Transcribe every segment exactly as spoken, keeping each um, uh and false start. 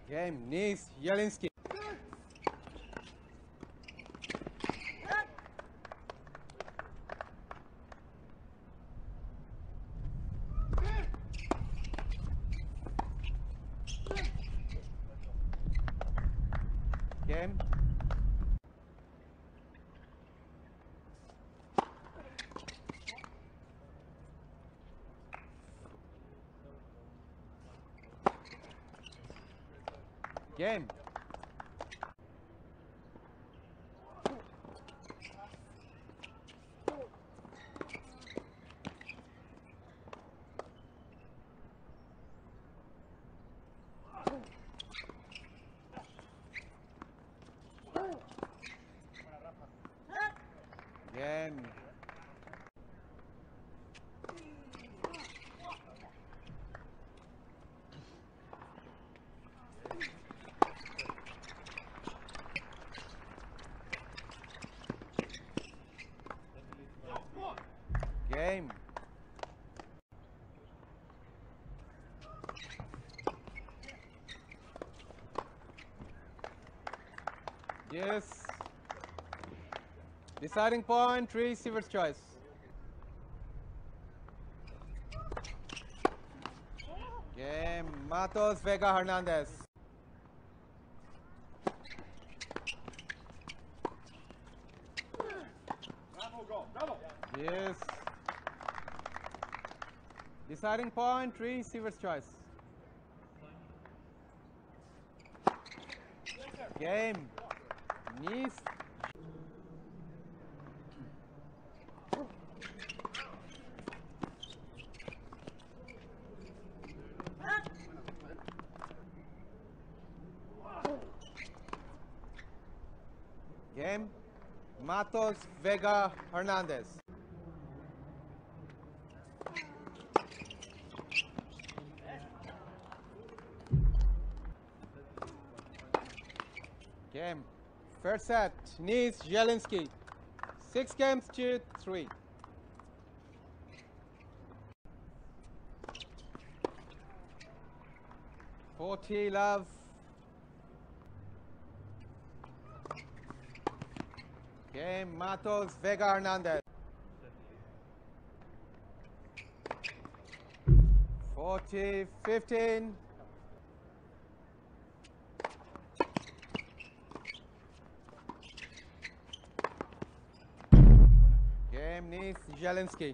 Game, Nice, Jelinski. Game. Game. Game. Game. Yes. Deciding point, receiver's choice. Game, Matos Vega Hernandez. Yes. Deciding point, receiver's choice. Game, Nice. Game, Matos Vega Hernandez. Game, first set, Nice Jelinski. Six games to three. Forty love. Game, Matos Vega Hernandez. Forty fifteen. Game, Nice Jelinski.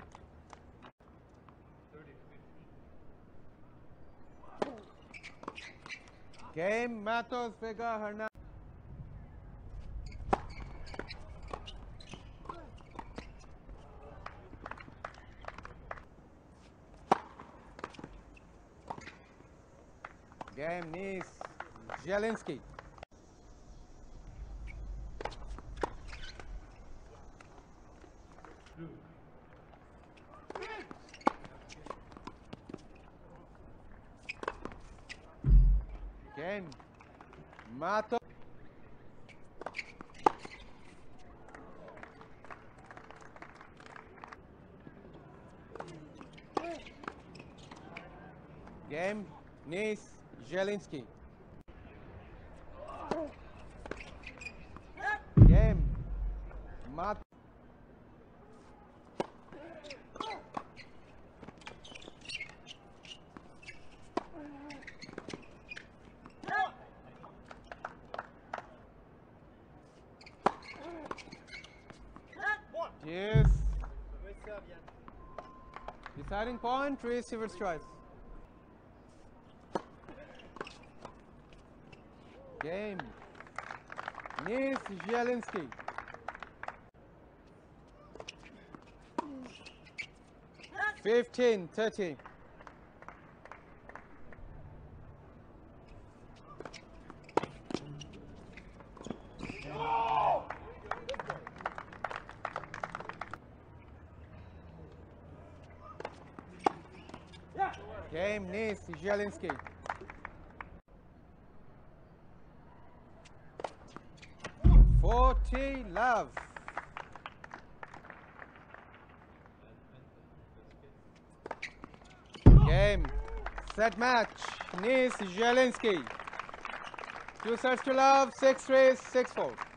Game, Matos Vega Hernandez. Game, Nice Jelinski. Game, Matos. Game, Nice Jelinski. Game, Matos. Yes. Deciding point, receiver's choice. Game, Nice Jelinski. Fifteen thirty. Game, Nice Jelinski. Forty love. Game, set match, Nice Jelinski. Two sets to love, six three, six four.